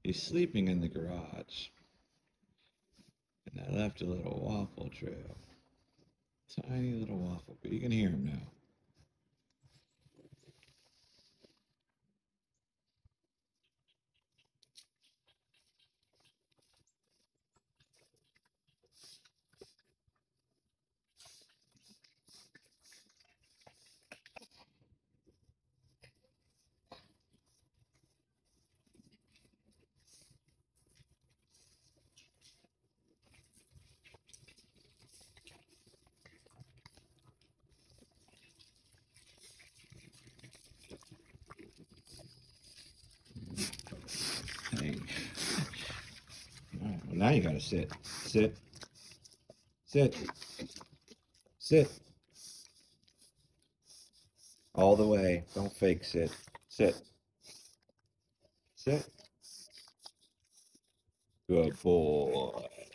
He's sleeping in the garage. And I left a little waffle trail. Tiny little waffle, but you can hear him now. Hey. All right, well, now you gotta sit. Sit. Sit. Sit. All the way. Don't fake sit. Sit. Sit. Good boy.